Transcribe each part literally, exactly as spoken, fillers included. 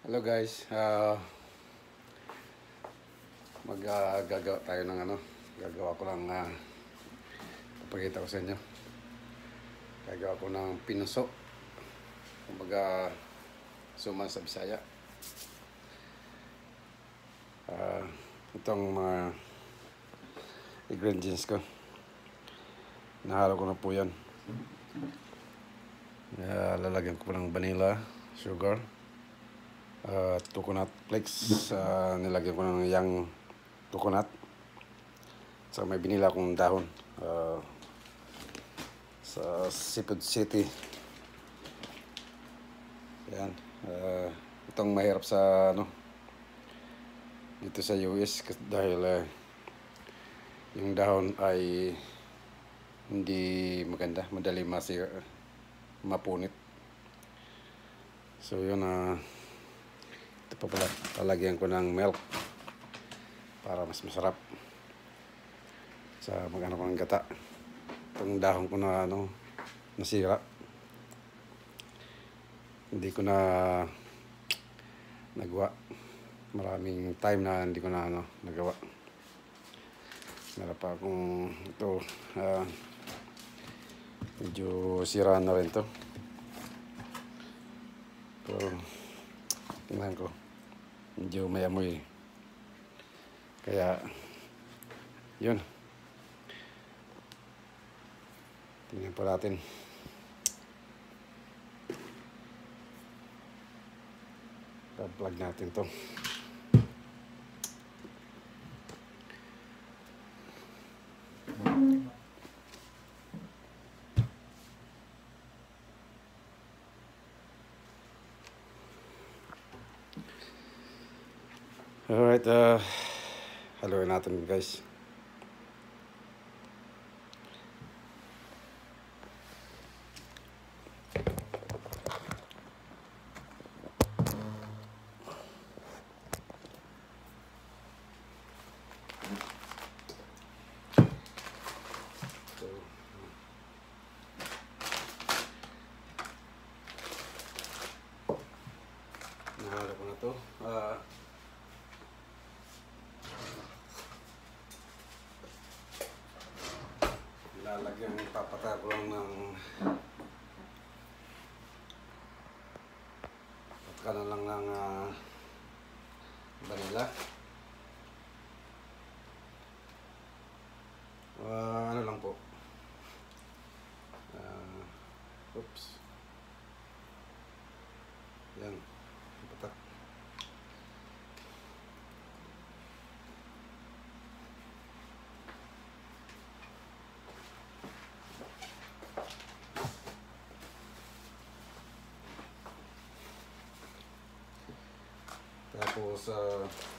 Hello guys, uh, mag-gagawa uh, tayo ng ano, gagawa ko lang, uh, papakita ko sa inyo. Gagawa ko ng pinuso, kumbaga suman sa Bisaya. Uh, itong mga ingredients ko, nahalo ko na po yan. Uh, lalagyan ko po ng vanilla, sugar, Uh, coconut flakes, uh, nilagyan ko ng yang coconut, so may binila akong dahon uh, sa Seafood City. Yan, uh, itong mahirap sa ano dito sa U S dahil uh, yung dahon ay hindi maganda, madali masira, mapunit. So yun, uh, ito pa pala, palagyan ko ng milk para mas masarap sa mag-ano ko ng gata. Itong dahon ko na ano, nasira, hindi ko na nagawa. Maraming time na hindi ko na ano, nagawa. Meron pa akong ito, uh, medyo sira na rin to. Pero tingnan ko, medyo may amoy, kaya yun, tingnan po natin. Pa-plug natin to. Alright, uh, haluin natin guys. So, nahalo ko na to. Uh, Lalagyan, papatay ko lang ng patakalan lang ng uh, vanilla. Uh, ano lang po. Uh, oops. Yan. Patak. Tapos, uh,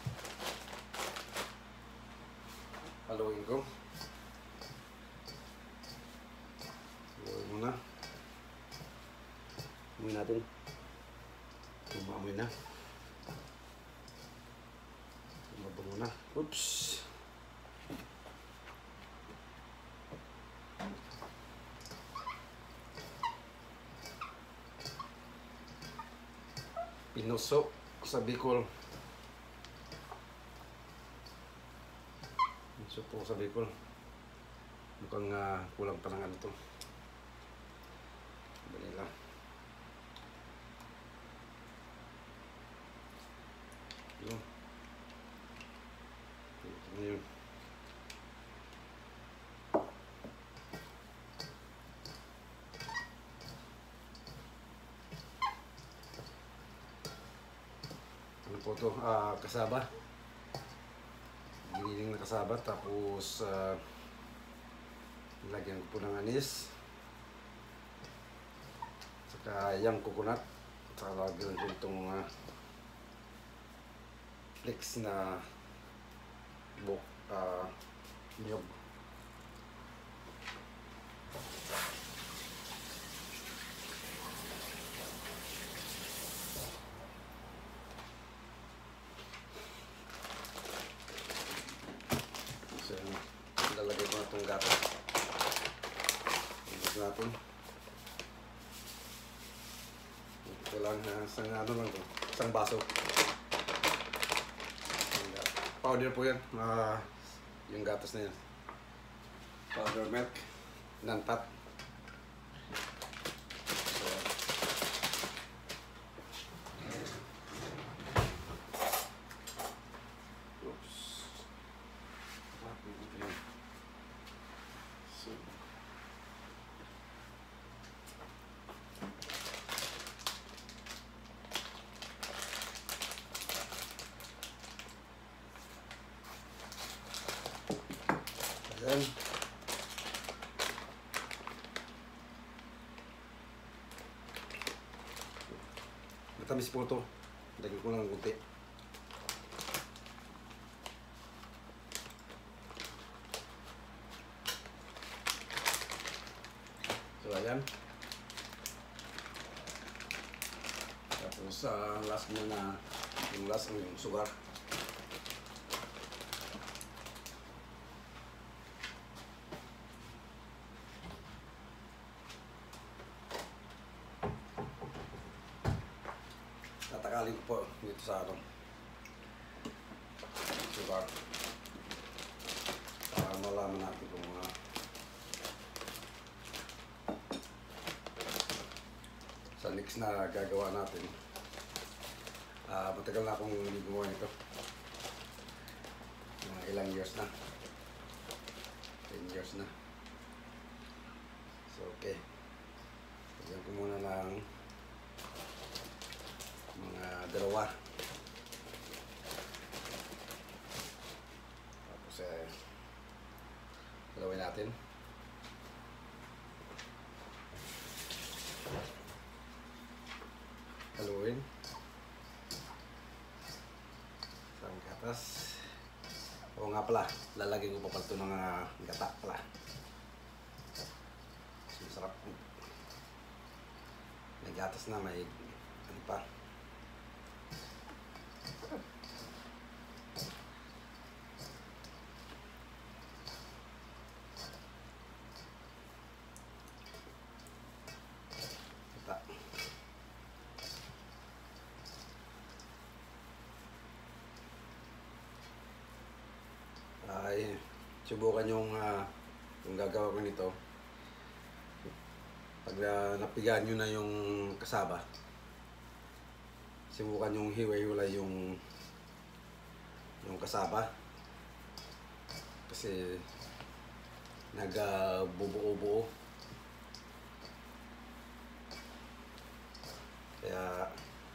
haluin ko. Haluin muna. Haluin natin. Umamoy na. Umabango na. Oops! Pinuso sa Bicol. Pinuso po sa Bicol. Mukhang uh, kulang pa ng ano to. Vanilla. Yun. Ito na yun. Ano po ito? Uh, kasaba. Giniling na kasaba. Tapos uh, lagyan ko po ng anis. Saka yung coconut. Saka lagyan ko itong uh, flakes na buk, uh, nyog. So, lalagay ko na itong gata. Ibig natin. Ito lang, uh, sa ano lang ito. Isang baso. Powder po yan. Uh, yung gatas na yan. Powder milk. Non-fat. So, oops. So, ayan. Matamis po ito. Lagyan ko lang ng kunti. So ayan. Tapos uh, last mo na yung last mo yung sugar. Tatakalin ko po dito sa ano sugar para malaman natin kung uh, sa next na gagawa natin. Uh, matagal na akong gumawa nito. Mga ilang years na. ten years na. So okay. Lagyan ko muna ng mga dalawa. Tapos eh, dalawin natin. Haluin. Isang gatas. Oo nga pala, lalagyan ko pa pala ito ng uh, gata pala. Masarap. May gatas na, may ano pa. Ay, subukan yung uh, yung gagawa ko nito. Pag uh, napigaan nyo na yung kasaba, subukan yung hiwa-hiwalay yung yung kasaba kasi nagbubuo-buo. Kaya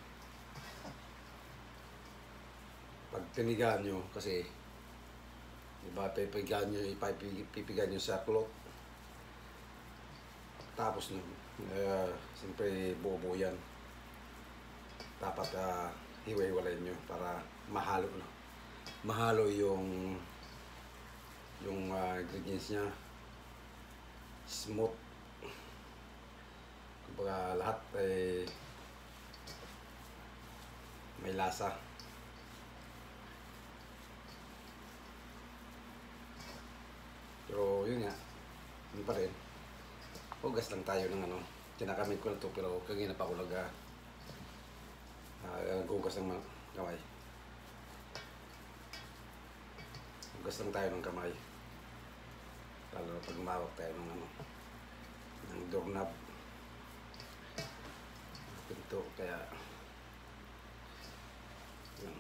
pag tinigaan nyo kasi diba, pipigan nyo, ipipigan nyo sa cloth. Tapos nun, uh, siyempre buo-buo yan. Dapat uh, hiwa-hiwalay nyo para mahalo, no? Mahalo yung yung uh, ingredients nya. Smooth. Kumbaga lahat ay may lasa. Pero yun nga, yun pa rin. Hugas lang tayo ng ano. Kinakamit ko na ito pero kagina pa ako nag uh, hugas ng kamay. Hugas lang tayo ng kamay. Lalo na pag umawak tayo ng ano, ng doorknob. Pinto, kaya yun.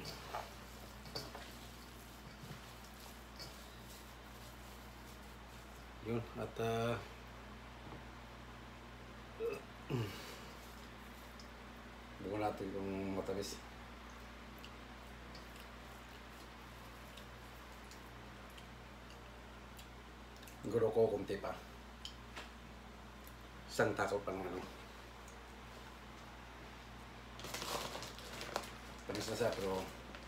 Yun, at uh, bukan natin kung matamis. Guro ko kunti pa. Isang tako pa ng ano. Tamis na siya pero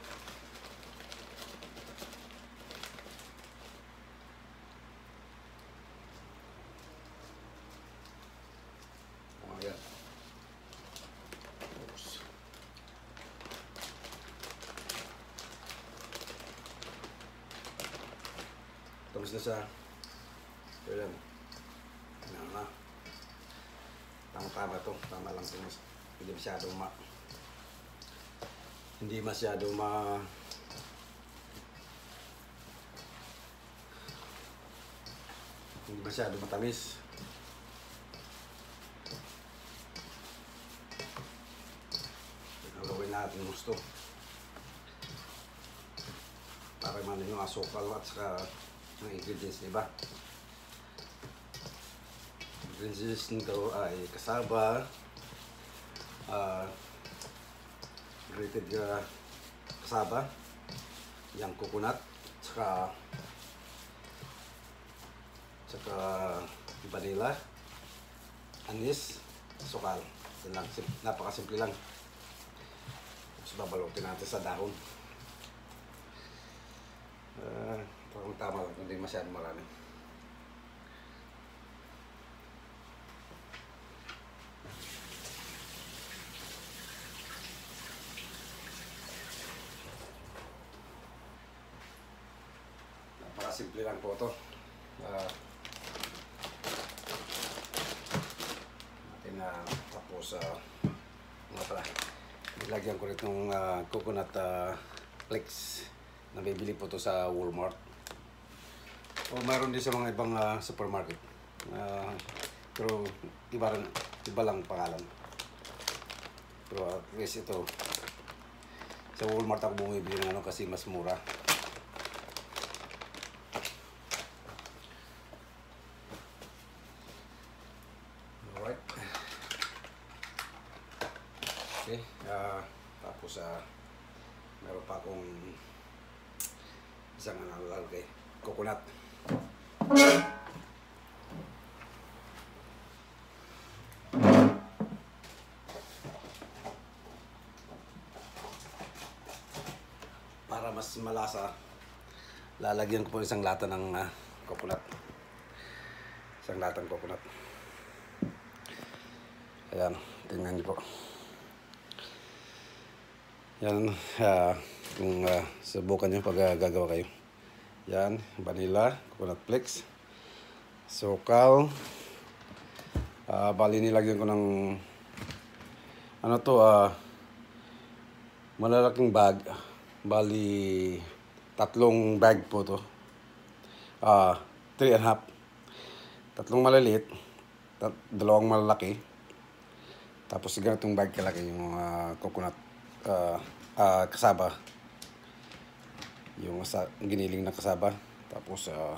tapos na siya. So yan. Ano na. Tama-tama to. Tama lang ito. Hindi masyadong ma hindi masyado ma hindi masyado matamis. Gagawin natin gusto para manin yung asukal at saka ng ingredients, diba? Ingredients nito ay kasaba, uh, grated uh, kasaba, yung coconut, saka saka vanilla, anis, sukal. Yan lang, napakasimple lang. Tapos babalutin natin sa dahon. Uh, parang tama lang, hindi masyadong marami. Napakasimple lang po ito. Uh, natin na uh, tapos uh, mga pala. Nilagyan ko rin itong uh, coconut uh, flakes. Nabibili po ito sa Walmart. O mayroon din sa mga ibang uh, supermarket. Uh, pero iba, rin, iba lang pangalan. Pero at least ito, sa Walmart ako bumibili ng ano kasi mas mura. Alright. Okay. Uh, tapos uh, meron pa akong isang nalalagay, coconut. Para mas malasa, lalagyan ko po isang lata ng uh, coconut. Isang latang coconut. Ayan, tingnan niyo po. Yan, uh, kung uh, subukan nyo pag uh, gagawa kayo. Yan, vanilla, coconut flakes, sukal. Uh, bali nilagyan ko ng ano to, uh, malalaking bag. Bali tatlong bag po to. Uh, three and a half. Tatlong malaliit, tat dalawang malalaki. Tapos ganitong bag kalaki yung uh, coconut. Uh, uh, kasaba, yung sa giniling na kasaba, tapos uh,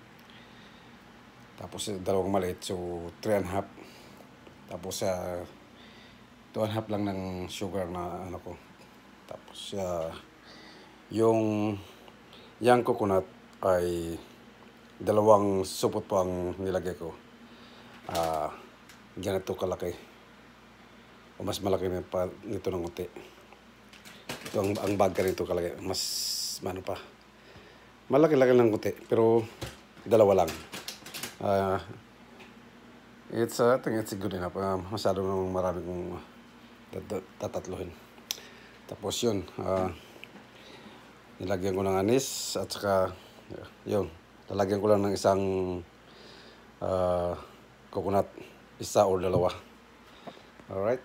tapos uh, dalawang maliit, so three and a half, tapos uh, two and a half lang ng sugar na ano ko, tapos uh, yung yung coconut ay dalawang supot po ang nilagay ko. Uh, ganito kalaki o mas malaki na pa nito ng unti. Ito ang, ang bag ka nito kalaki, mas ano pa, malaki-laki lang kunti, pero dalawa lang. Uh, it's, uh, I think it's good enough. Uh, masyado namang marami kong tatatluhin. Tapos yun, uh, nilagyan ko ng anis at saka, uh, yun, lalagyan ko lang ng isang uh, coconut, isa or dalawa. Alright.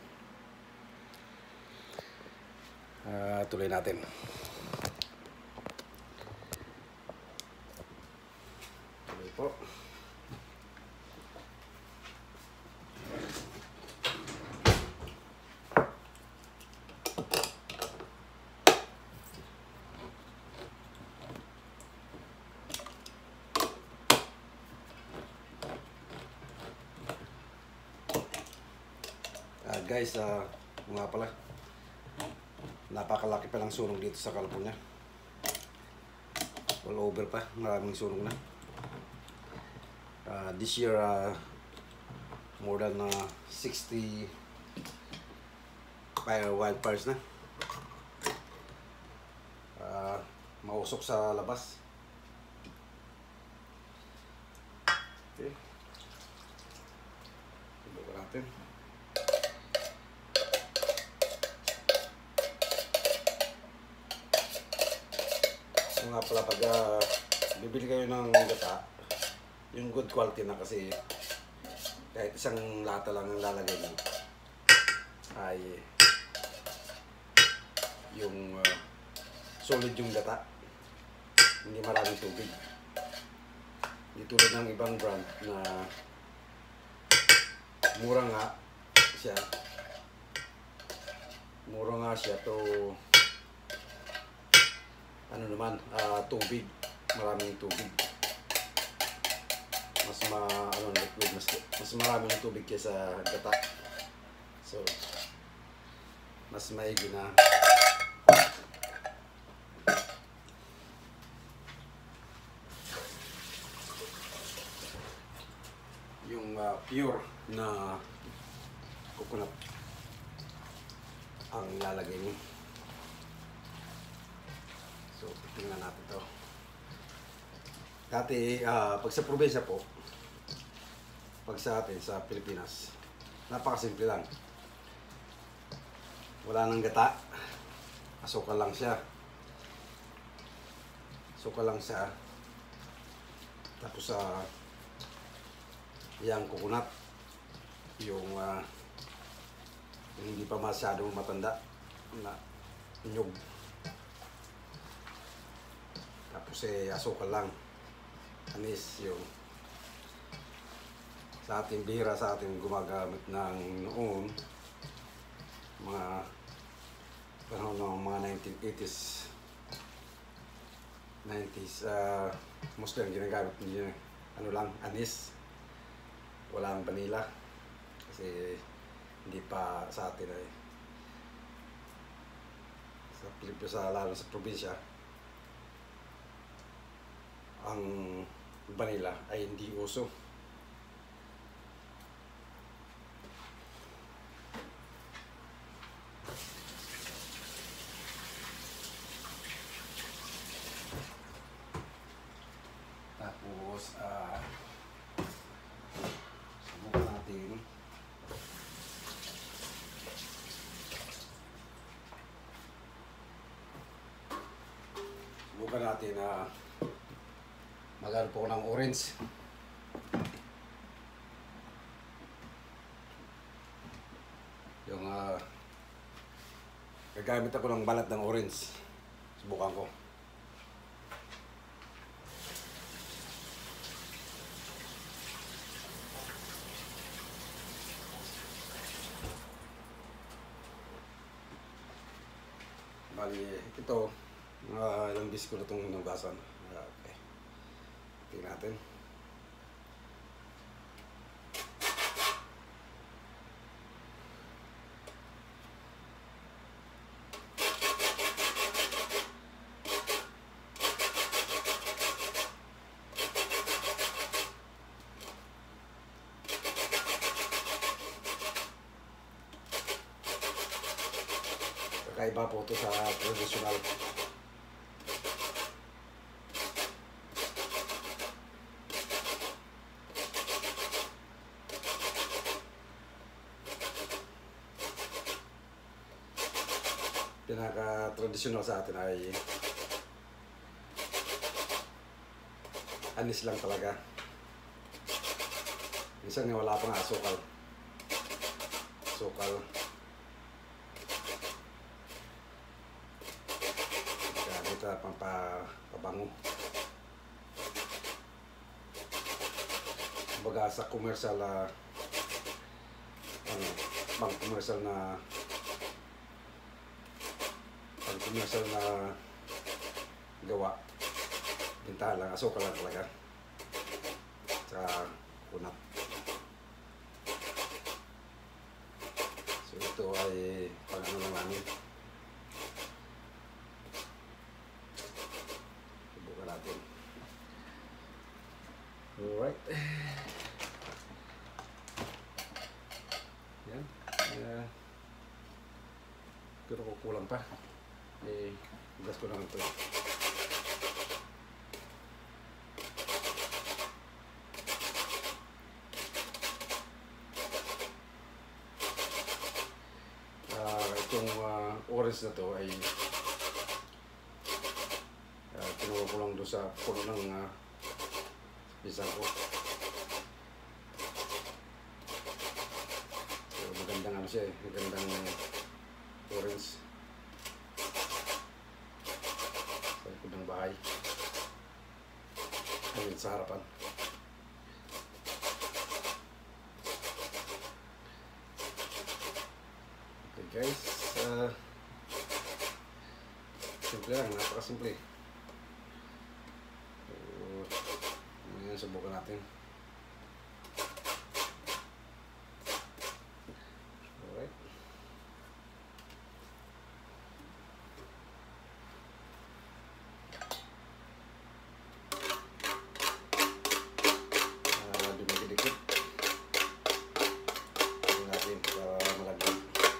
Uh, tuloy natin. Tuloy po. Uh, guys, uh, nga pala, napakalaki pa lang sunog dito sa kalapon niya. All over pa, maraming sunog na. Uh, this year, uh, more than uh, sixty fire wildfires na. Uh, mausok sa labas. Okay. Subukan natin. Nga pala, pag uh, bibili kayo ng gata, yung good quality na, kasi kahit isang lata lang ang lalagay nyo ay yung uh, solid yung gata. Hindi maraming tubig. Hindi tulad ng ibang brand na mura nga siya. Mura nga siya to ano naman, uh, tubig. Maraming tubig. Mas ma ano liquid, mas mas marami ng tubig kaysa gata. So mas maigi na yung uh, pure na coconut ang lalagay mo. So, tingnan natin to. Dati, uh, pag sa probinsya po, pag sa atin, sa Pilipinas, napakasimple lang. Wala nang gata. Asukal lang siya. Asukal lang siya. Tapos, uh, yung coconut, yung uh, hindi pa masyado matanda na nyug. Tapos eh, asukal lang. Anis yung sa ating bihira, sa ating gumagamit ng noon, mga panahon ng mga nineteen eighties, nineties, uh, mostly ang ginagamit niya, ano lang, anis. Walang vanilla kasi hindi pa sa atin ay sa Pilipinas, lalo sa probinsya, ang vanilla ay hindi uso. Tapos ah uh, subukan natin na uh, magano po ng orange. Yung uh, gagamit ako ng balat ng orange. Subukan ko. Bali, ito, mga ilang bis ko na itong hinugasan. Okay. Tingnan natin. Kakaiba po ito sa traditional. Pinaka-traditional sa atin ay anis lang talaga. Minsan nga wala pang asukal. Asukal. Ito pang pabango. Kumbaga sa commercial, uh, ano, pang commercial na pang commercial na gawa, bintahan lang, asukal lang talaga sa kunat. So ito ay pang ano lang namin. Alright. Yan. Uh, pero kukulang pa. Eh, gas ko lang ito. Uh, itong uh, orange na to ay uh, kinuha ko lang doon sa puno ng uh, pisang ko. So, magandang ano siya eh, magandang orange. likod ng bahay. Ayun sa harapan. Okay guys, uh, simple lang, napakasimple. So, ngayon subukan natin. Alright. Uh, dumikit-dikit. Tingnan natin para malagyan.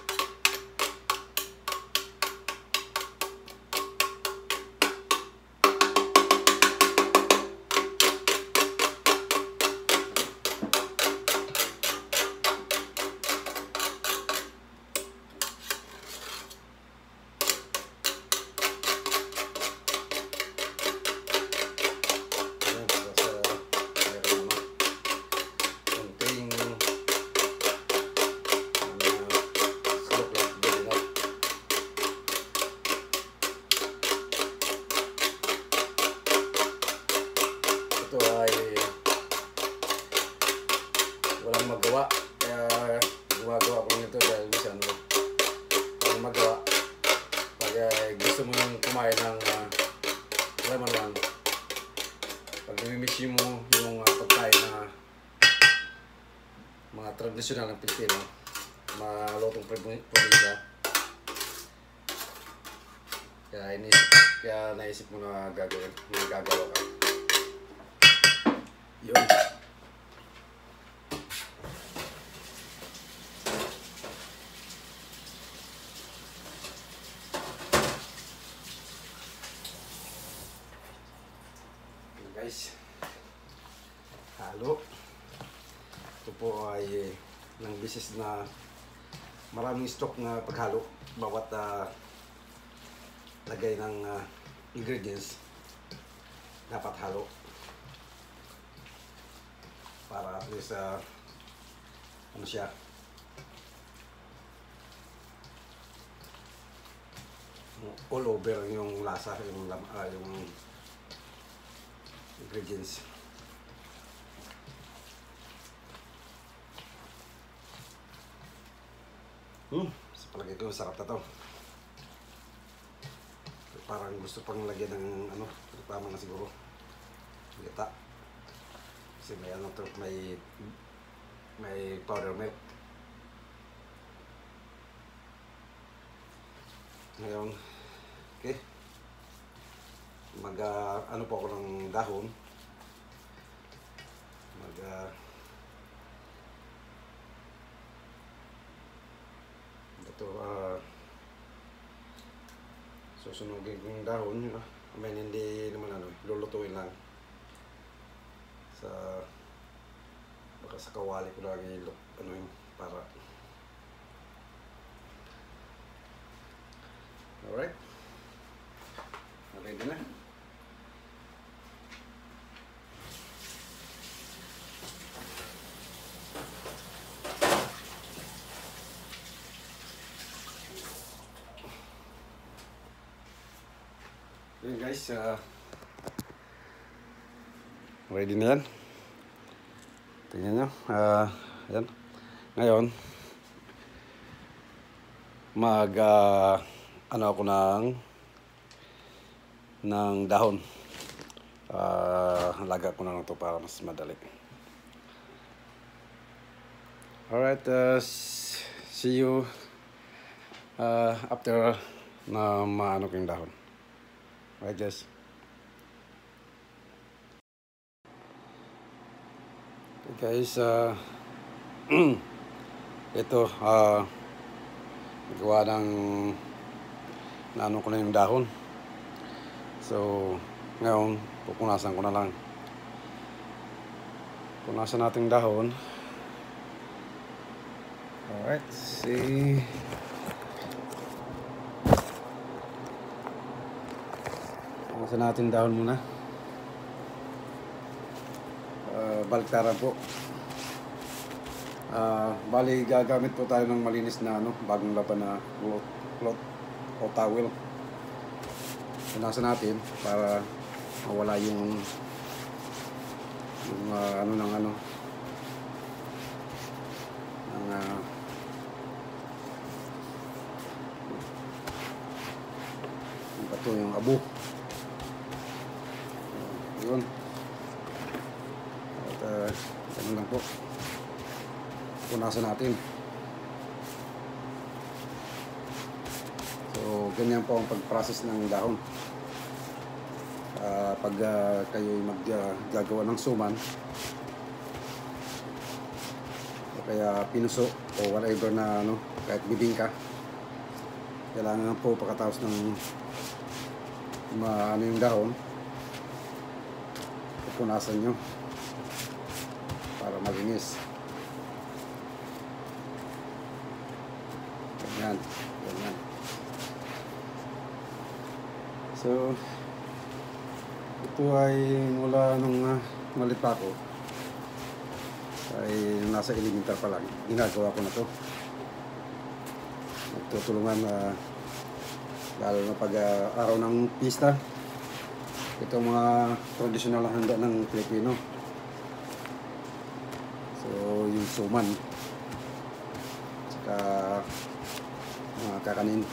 Ito ay walang magawa, kaya gumagawa ko nito dahil minsan walang magawa. Pag uh, gusto mo nang kumain ng uh, alam mo naman, pag namimiss mo yung uh, pagkain na mga tradisyonal ng Pilipino, mga lutong probinsya, kaya inisip, kaya naisip mo na gagawin, na gagawa ka. Yun. Okay guys, halo. Ito po ay ng business na maraming stock na paghalo. Bawat uh, lagay ng uh, ingredients dapat halo. Para at least uh, ano siya, all over yung lasa, yung, uh, yung ingredients. Hmm, sa palagay ko sarap na to. Parang gusto pang lagyan ng ano, tama na siguro gata. Kasi may ano to, may may powder milk. Ngayon, okay. Mag uh, ano po ako ng dahon. Mag uh, ito uh, susunugin yung dahon. Uh, I mean, hindi naman ano, lulutuin lang. Sa baka sa kawali ko lang yung ano yung para. Alright, ready na. Yun guys, uh, ready na yan. Tingnan nyo, uh, yan. Ngayon, mag, uh, ano ako ng, ng dahon. Uh, laga ko na lang ito para mas madali. Alright, uh, see you uh, after na maano ko yung dahon. Right guys. Guys, uh, ito, uh, gawa ng naano ko na yung dahon. So, ngayon, pupunasan ko na lang. Punasan natin dahon. Alright, see. Punasan natin dahon muna. Uh, baliktaran po. Uh, bali gagamit po tayo ng malinis na ano, bagong laban na cloth, cloth o towel. punasan natin para mawala yung yung uh, ano ng ano ng uh, yung bato, yung abo. So, yun. At uh, ganun lang po. Punasan natin. So, ganyan po ang pag-process ng dahon. Uh, pag uh, kayo maggagawa uh, ng suman o kaya pinuso o whatever na ano, kahit bibingka, kailangan po pagkatapos ng ma, ano yung dahon, pupunasan nyo para malinis. Ganyan, ganyan. So, ito ay mula nung uh, malit pa ako, ay nasa elemental pa lang, ginagawa ko na to. Nagtutulungan uh, lalo na pag uh, araw ng pista. Ito ang mga traditional na handa ng Pilipino. So, yung suman, saka mga kakanin.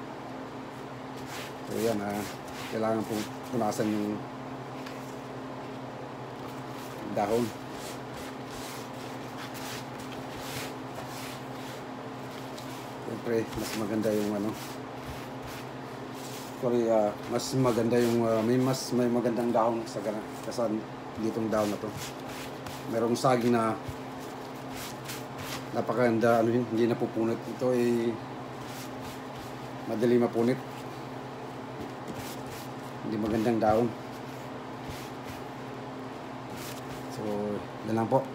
So, yan, uh, kailangan pong punasan yung dahon. Siyempre, mas maganda yung ano, sorry, uh, mas maganda yung uh, may mas may magandang dahon sa gana kasi ditong dahon na to. Merong saging na napakaganda, ano yun, hindi napupunit. Ito ay madali mapunit, hindi magandang dahon. So, yan lang po.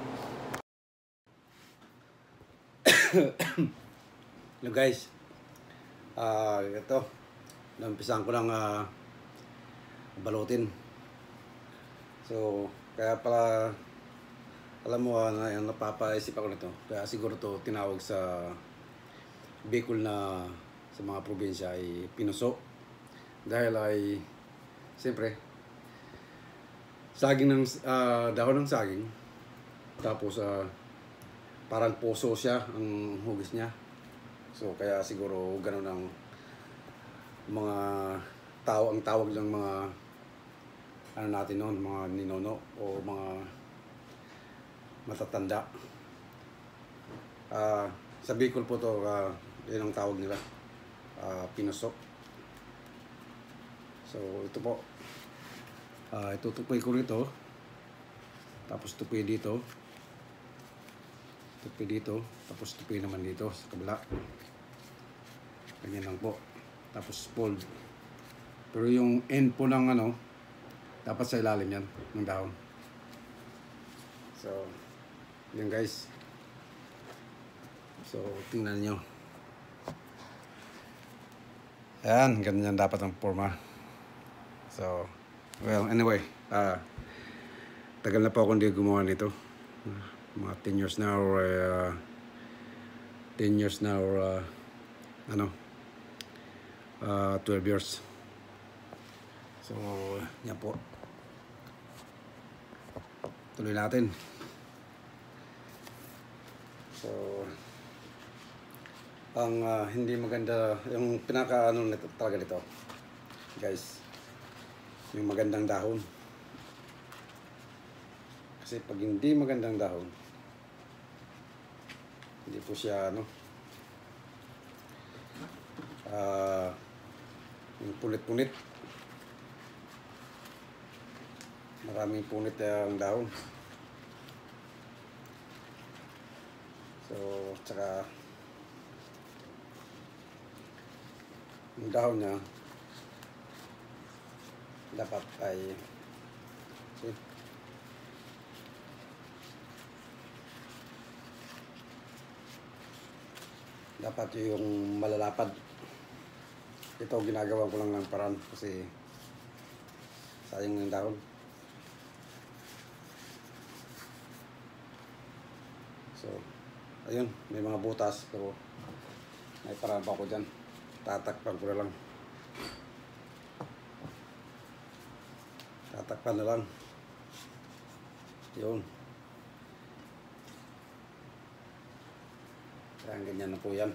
Hello guys, uh, ito nampisahan ko lang uh, balutin. So, kaya pala alam mo, uh, na, napapaisip ako nito. Kaya siguro to tinawag sa Bicol na sa mga probinsya ay pinuso. Dahil ay siyempre saging ng uh, dahon ng saging, tapos uh, parang puso siya ang hugis niya. So kaya siguro gano'n ang mga tao, ang tawag ng mga ano natin noon, mga ninono o mga matatanda. Uh, sa Bicol po to, uh, yun ang tawag nila, uh, pinuso. So ito po, uh, itutupoy ko rito, tapos tupoy dito, tupoy dito, tapos tupoy naman dito sa kabila. Ganyan lang po, tapos fold. Pero yung end po ng ano, dapat sa ilalim yan ng dahon. So yun guys, so tingnan nyo, yan, ganyan dapat ang forma. So well, anyway, uh, tagal na po ako hindi gumawa nito, mga ten years na or uh, ten years na or uh, ano, uh, twelve years. So yan po, tuloy natin. So ang uh, hindi maganda, yung pinaka ano nito talaga nito guys, yung magandang dahon. Kasi pag hindi magandang dahon, hindi po siya ano, uh, yung punit-punit, maraming punit ang dahon. So tsaka yung dahon niya dapat ay see, dapat yung malalapad. Ito ginagawa ko lang ng paraan kasi sayang ng dahon. So ayun, may mga butas pero may paraan pa ako dyan, tatakpan ko na lang. tatakpan na lang. Yun. Kaya ganyan na po yan.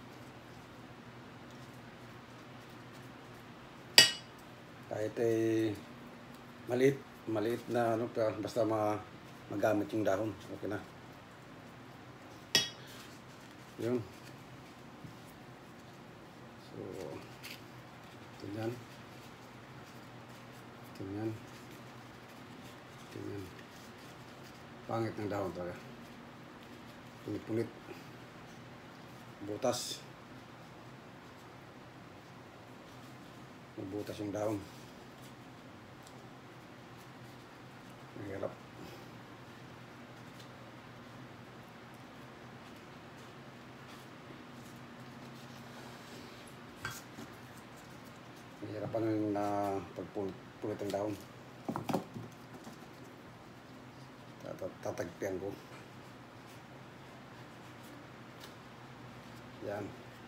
Kahit eh maliit, maliit na ano, basta ma magamit yung dahon, okay na. Yun. So, ito yan. Ito yan. Ito yan. Pangit ng dahon talaga. Punit-punit. Butas. Mabutas yung dahon. Mahirap. Mahirapan yung na pagpulit ng dahon. Tatagpian ko. Yan.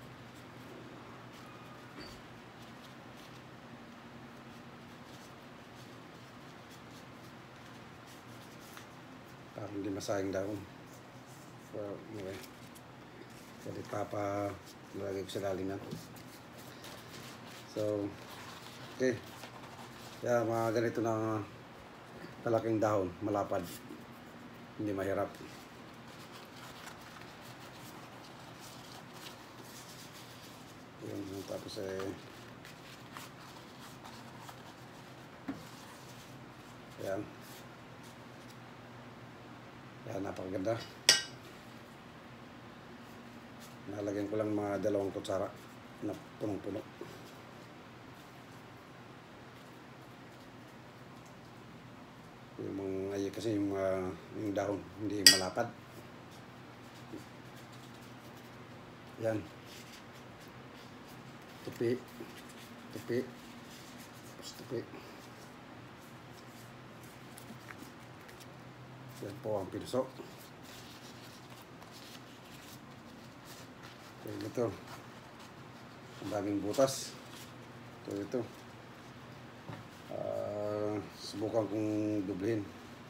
Parang hindi masayang dahon. Well, anyway. Jadi papa lagay ko sa lalim yan. So, okay. Kaya mga ganito na kalaking dahon, malapad. Hindi mahirap. Yun, tapos eh yan. Yan, napakaganda. Nalagyan ko lang mga dalawang kutsara na punong-puno. Yung mga ay kasi yung, uh, yung dahon hindi malapad. Yan. Tupi. Tupi. Tapos tupi. Yan po ang pinuso. Okay, ito. Ang daming butas. Ito, ito. Uh, subukan kong dublihin.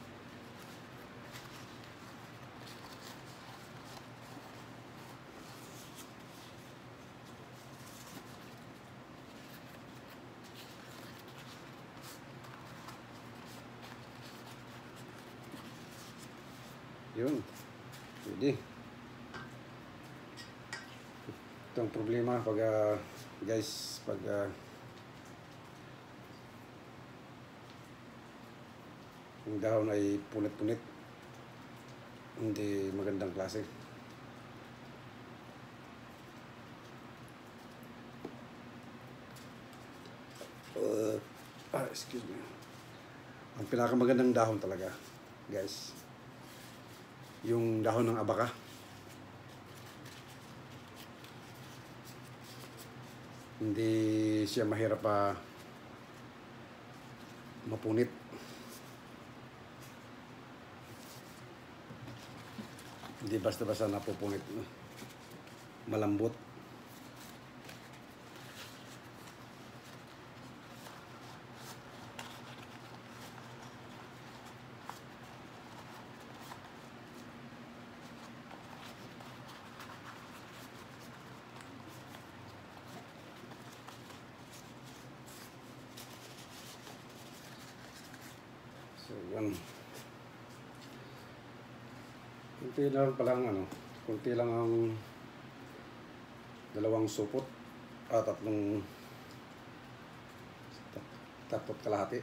Yun. Pwede. Ito ang problema pag uh, guys, pag uh, yung dahon ay punit-punit, hindi magandang klase. Uh, ah, excuse me. Ang pinakamagandang dahon talaga, guys, yung dahon ng abaka. Hindi siya mahirap pa mapunit. Hindi basta-basta napupunit. Malambot. So, yan. Kunti lang palang ano, kunti lang ang dalawang supot at ah, tatlong tatlot kalahati.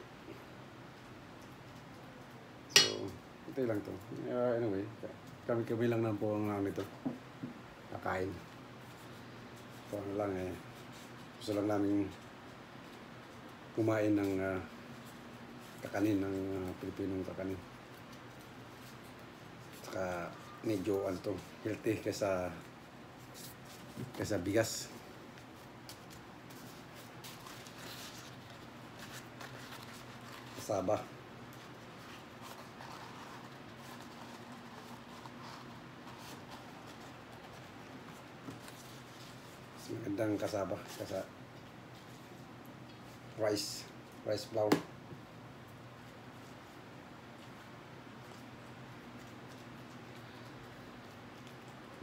So, kunti lang to. Uh, anyway, kami-kami lang naman po ang namin ito. Kakain. Ito ano lang eh. Gusto lang namin kumain ng uh, kakanin, ng uh, Pilipinong kakanin. Saka medyo ano to, healthy kaysa kaysa bigas. Kasaba. Mas magandang kasaba kaysa rice, rice flour.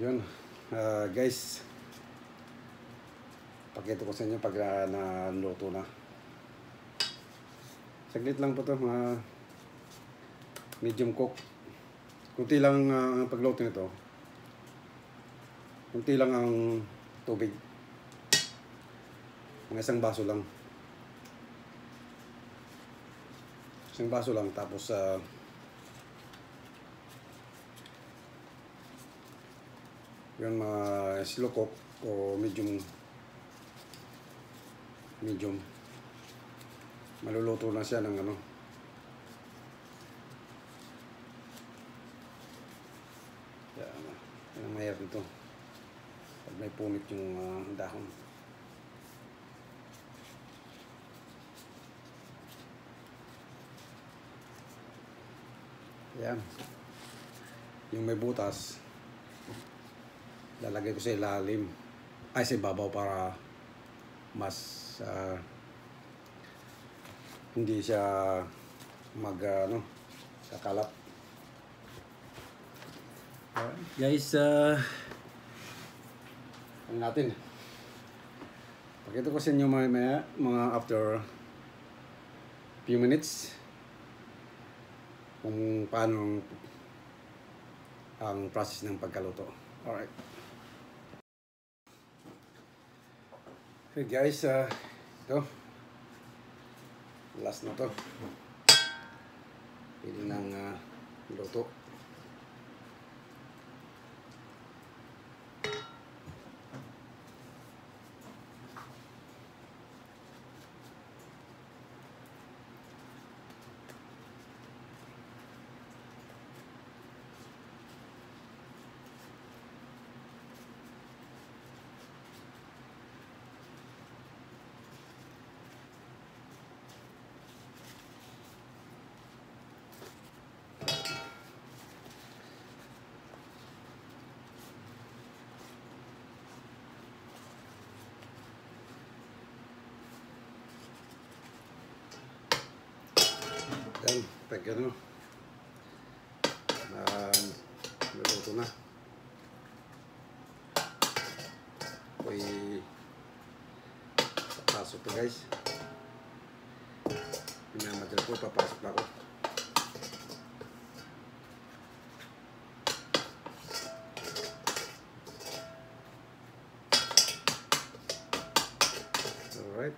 Yun, uh, guys, pakita ko sa inyo pag uh, naluto na. Saglit lang po to, mga medium cook. Kunti lang ang uh, pagluto nito. Kunti lang ang tubig. Mga isang baso lang. Isang baso lang, tapos uh, yun, mga slow cook o medium medium maluluto na siya ng ano. Yan, yan ang mahirap nito pag may punit yung uh, dahon. Yan, yung may butas lalagay ko sa ilalim, ay sa ibabaw, para mas uh, hindi siya mag uh, ano, kakalap. Alright, guys, uh, ano natin, pakita ko sa inyo mga, mga, mga after few minutes kung paano ang process ng pagkaluto. Alright. Okay guys, uh, ito last na to, pwede nang uh, luto. Yan, pag ano, um, luluto na. Ako'y papasok to guys. Minamadal ko, papasok na ako. Alright.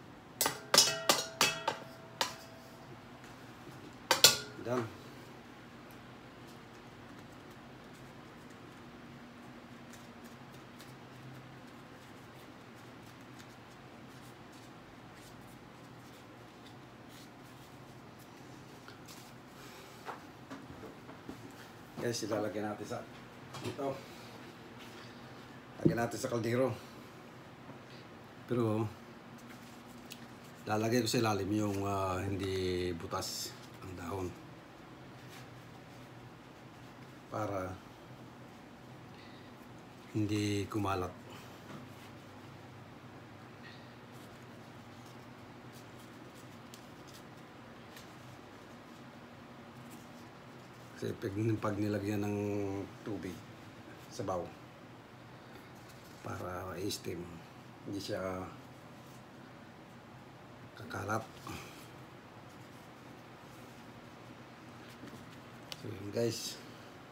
Done. Guys, ilalagay natin sa dito. Lagyan natin sa kaldero. Pero lalagay ko sa ilalim yung uh, hindi butas ang dahon, para hindi kumalat. Kasi pag, pag nilagyan ng tubig sa baw para i-steam, hindi siya kakalat. So yun guys,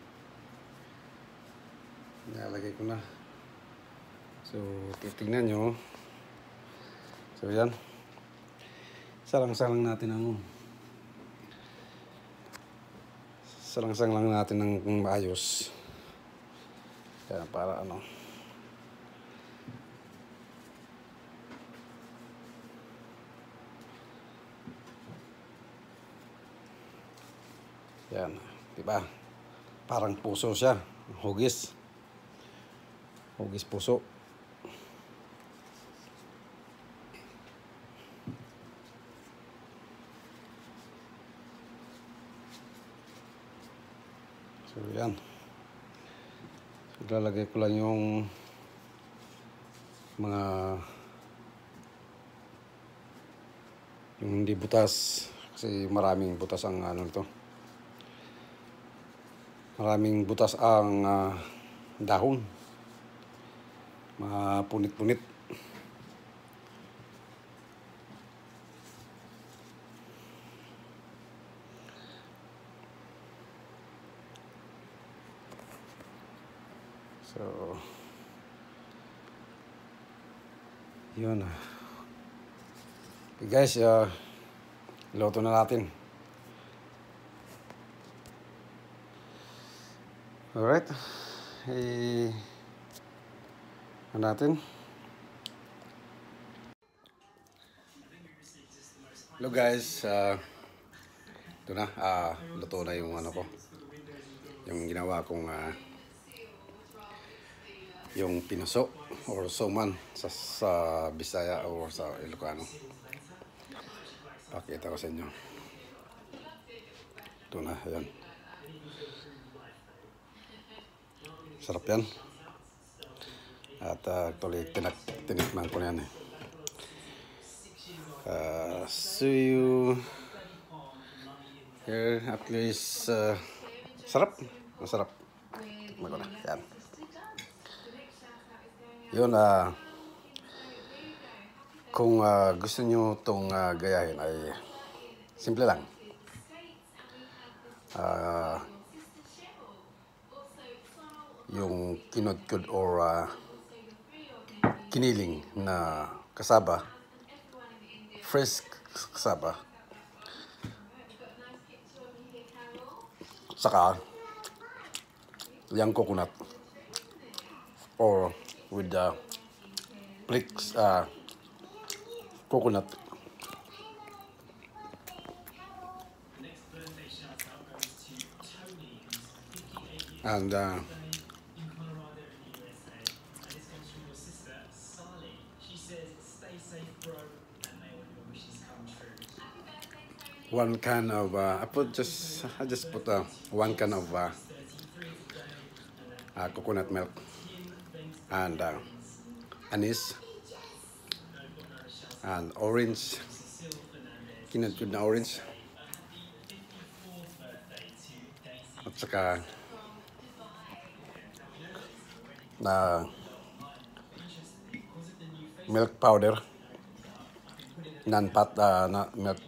nalagay ko na. So titignan nyo. So yan, salang-salang natin ang salang-salang lang natin ng maayos. Yan, para ano, yan, diba? Parang puso siya, hugis. Hugis puso. So yan, ilalagay ko lang yung mga yung hindi butas, kasi maraming butas ang ano nito, maraming butas ang uh, dahon. Mga punit-punit. So, yun. Okay guys, uh, luto na natin. Alright. Eh, ano natin? Hello guys, uh, ito na, uh, luto na yung ano ko. Yung ginawa kong uh, yung pinuso or suman sa, sa Bisaya or sa Ilocano. Pakita ko sa inyo. Ito na, ayan. Sarap yan. At uh, actually, tinak tinikman ko na yan eh. Uh, see you here at least. Uh, sarap. Masarap. Tikman ko na. Yan. Yun, uh, kung uh, gusto nyo itong uh, gayahin ay simple lang. Uh, yung kinudkud or uh, kiniling na kasaba, fresh kasaba, saka yung coconut or with the flakes, uh, coconut. And uh, one can of uh, I put just I just put uh, one can of uh, uh, coconut milk and uh, anise and orange, kinudkud na orange, at saka na milk powder, non-fat uh, na milk.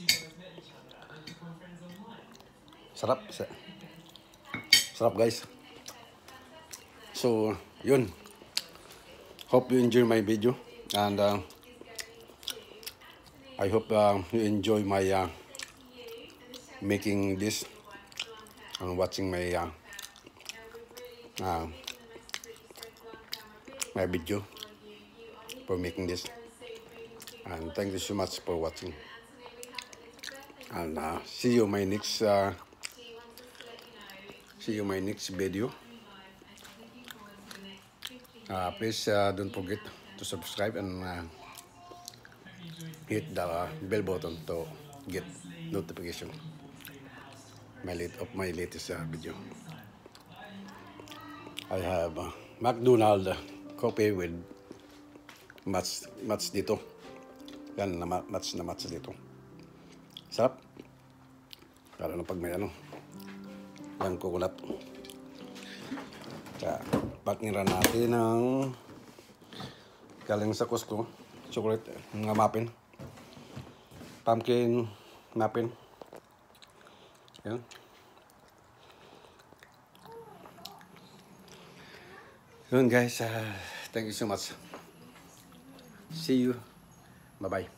Sarap, sarap guys. So yun, hope you enjoy my video, and uh, I hope uh, you enjoy my uh, making this and watching my uh, uh, my video for making this. And thank you so much for watching, and uh, see you my next uh, see you my next video. Uh, please uh, don't forget to subscribe and uh, hit the uh, bell button to get notification my late of my latest uh, video. I have uh, McDonald's coffee with match match dito. Yan na match na match dito. Sarap. Lalo na pag may ano, yan coconut. Kaya pakinran natin ng galing sa Costco chocolate nga muffin, pumpkin muffin. Yan. Yun guys, uh, thank you so much. See you. Bye bye.